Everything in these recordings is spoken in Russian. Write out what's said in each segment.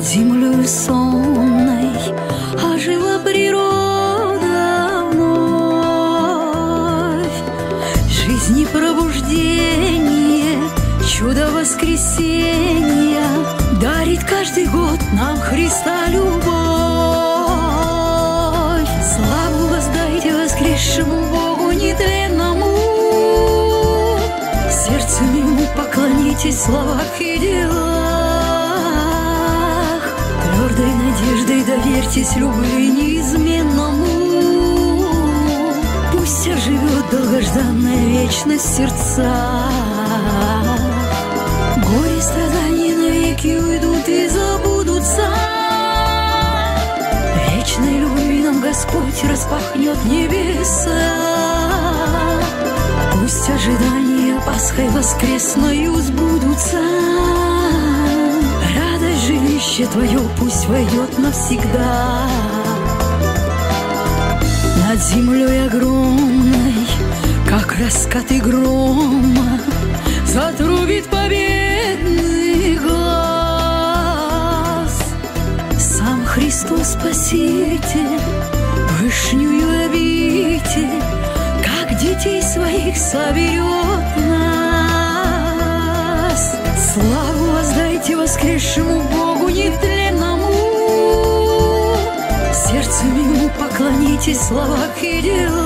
Над землей сонной ожила природа вновь. Жизни пробуждение, чудо воскресения дарит каждый год нам Христа любовь. Славу воздайте воскресшему Богу нетленному, сердцем Ему поклонитесь в словах и делах. Твердой надеждой доверьтесь любви неизменному, пусть оживет долгожданная вечность в сердцах. Горе и страдания навеки уйдут и забудутся, вечной любви нам Господь распахнет небеса. Пусть ожидания Пасхой воскресною сбудутся, радость жилище Твое пусть войдет навсегда. Над землей огромной, как раскаты грома, затрубит победный глас. Сам Христос Спаситель вышнюю обитель, как детей своих соберет нас. Славу воздайте воскресшему Богу нетленному, сердцем Ему поклонитесь в словах и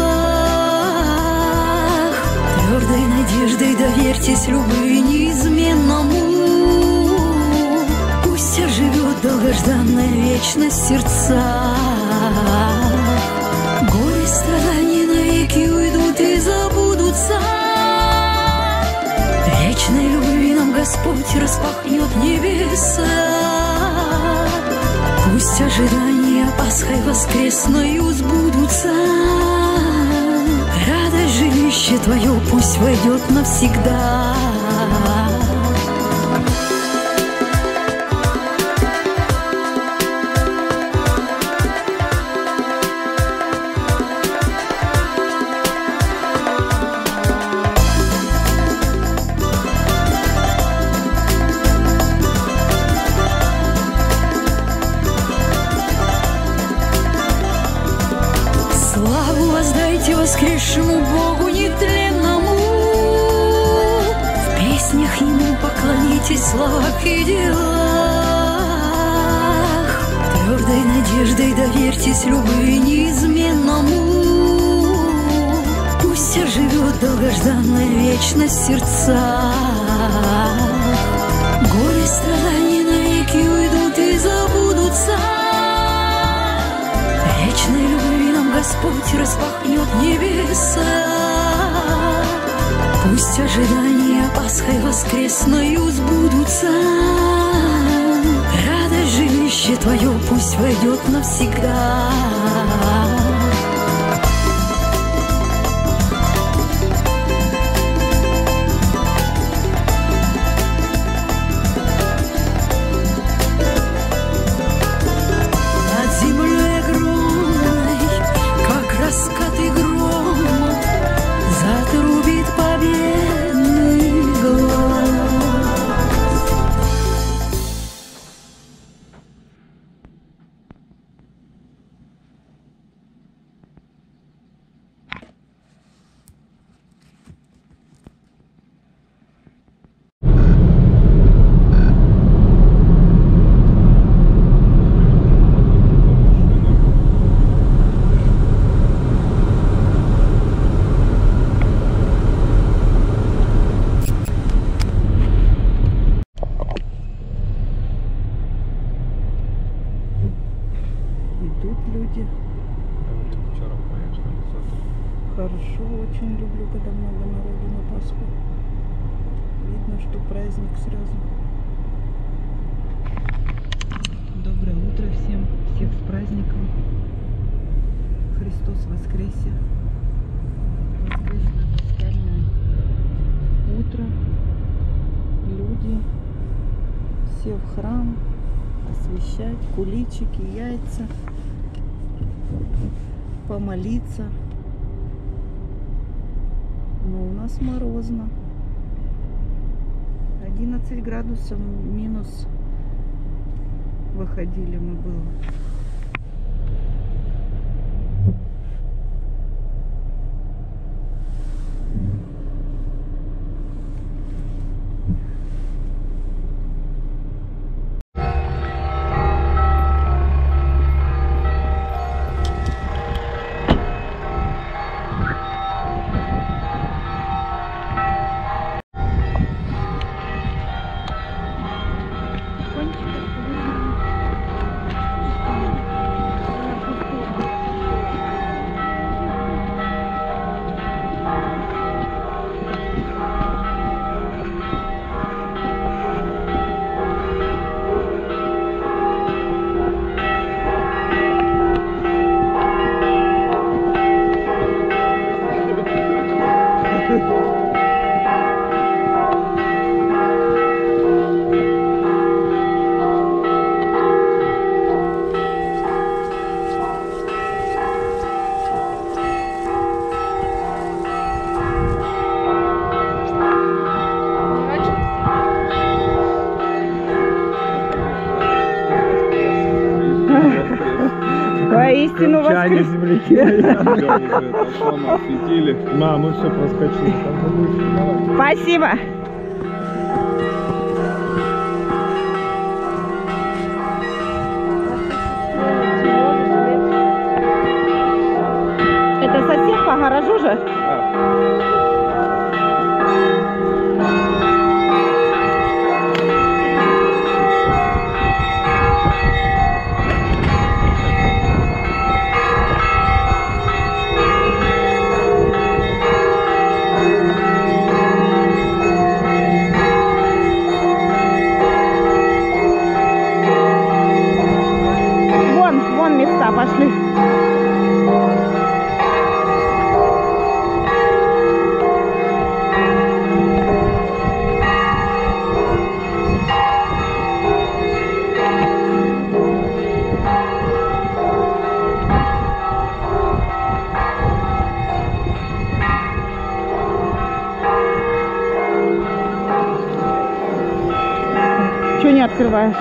делах. Твердой надеждой доверьтесь любви неизменному, пусть оживет долгожданная вечность в сердцах. Горе и страдания навеки уйдут и забудутся, вечной любви нам Господь распахнет небеса. Пусть ожидания Пасхой воскресною сбудутся, радость жилище Твое пусть войдет навсегда. Воскресшему Богу нетленному, в песнях Ему поклонитесь в словах и делах. Твердой надеждой доверьтесь любви неизменному, пусть оживет долгожданная вечность в сердцах. Горе и страдания навеки уйдут и забудутся, вечной любви нам Господь распахнет небеса. Пусть ожидания Пасхой воскресною сбудутся, радость жилище Твое пусть войдет навсегда. Люди. Вчера поехали. Хорошо, очень люблю, когда много народу на Пасху. Видно, что праздник сразу. Доброе утро всем, всех с праздником. Христос воскресе. Воскресное пасхальное утро. Люди все в храм освещать, куличики, яйца. Помолиться. Но у нас морозно. 11 градусов минус выходили мы было. Воистину воскрес. Мам, мы все проскочили. Спасибо. Это сосед по гаражу же? Вон места пошли. Чего не открываешь?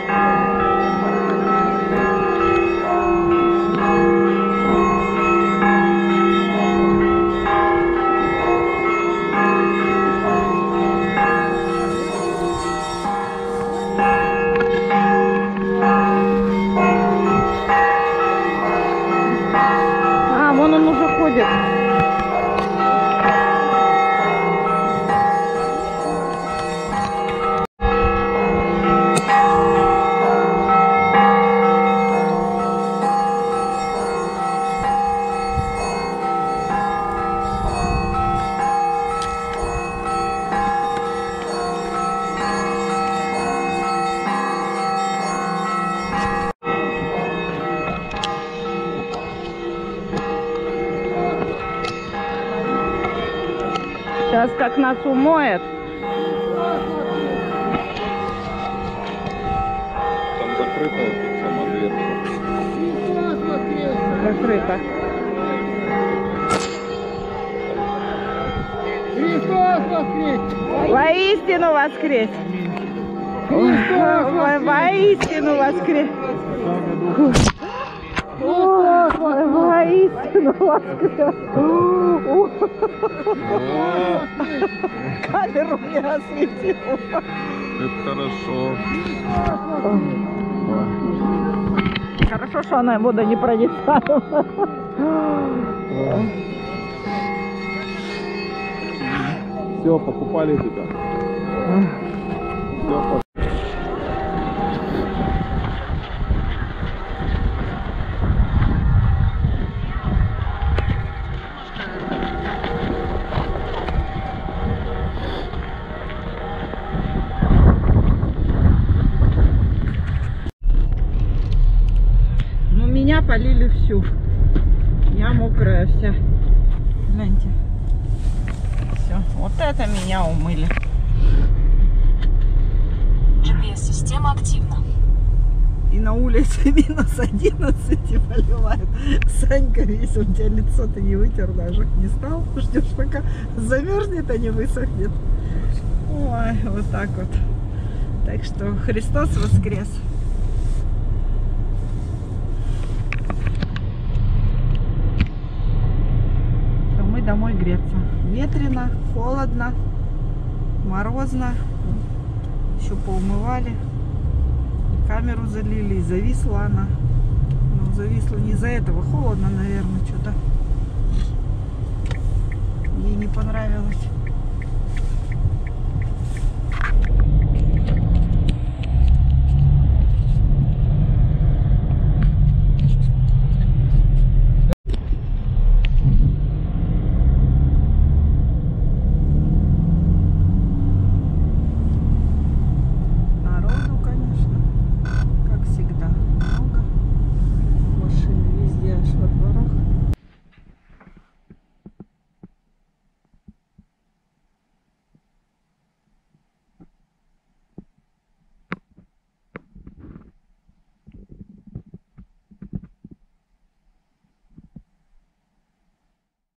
А, вон он уже ходит. Сейчас как нас умоет. Там закрыта эта сама дверь. Закрыто. Христос воскрес! Воистину воскрес! Воистину воскрес! Воистину воскрес! Камеру мне осветила. Это хорошо. Хорошо, что она водонепроницаема. Все, покупали тебя. Все, Меня полили всю. Я мокрая вся. Гляньте. Все. Вот это меня умыли. GPS-система активна. И на улице минус 11 и поливает. Санька весь, у тебя лицо-то не вытер даже. Не стал? Ждешь, пока замерзнет, а не высохнет. Ой, вот так вот. Так что Христос воскрес. домой греться. Ветрено, холодно, морозно. Еще поумывали. И камеру залили, и зависла она. Ну, зависла не из-за этого. Холодно, наверное, что-то. Ей не понравилось.